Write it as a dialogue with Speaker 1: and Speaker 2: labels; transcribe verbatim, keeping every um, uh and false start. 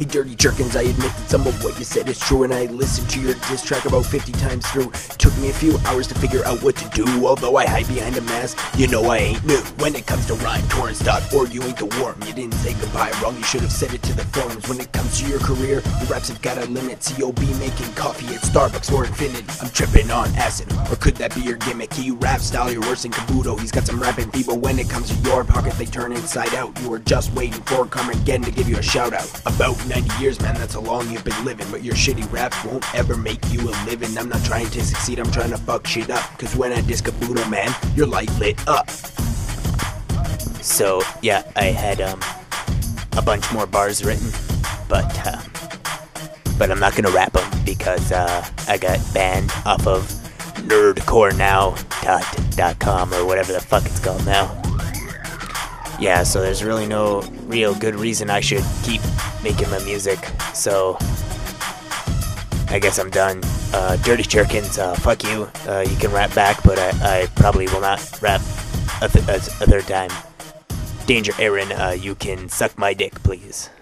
Speaker 1: Dirty Jerkins, I admit that some of what you said is true, and I listened to your diss track about fifty times through. Took me a few hours to figure out what to do, although I hide behind a mask, you know I ain't new. When it comes to rhyme torrents dot org, you ain't the worm. You didn't say goodbye wrong, you should have said it to the forums. When it comes to your career, your raps have got a limit. C O B making coffee at Starbucks or Infinity. I'm tripping on acid, or could that be your gimmick? He rap style, you're worse than Kabuto. He's got some rapping fever. When it comes to your pocket, they turn inside out. You were just waiting for Carmageddon to give you a shout out. About ninety years, man, that's how long you've been living, but your shitty raps won't ever make you a living. I'm not trying to succeed, I'm trying to fuck shit up, cause when I diss Kabuto, man, your light lit up.
Speaker 2: So yeah, I had um a bunch more bars written, but uh, but I'm not gonna rap them because uh, I got banned off of nerdcore now dot com or whatever the fuck it's called now. Yeah, so there's really no real good reason I should keep making my music, so I guess I'm done. Uh, Dirty Jerkins, uh, fuck you. Uh, you can rap back, but I, I probably will not rap a, th- a, th- a third time. Danger Aaron, uh, you can suck my dick, please.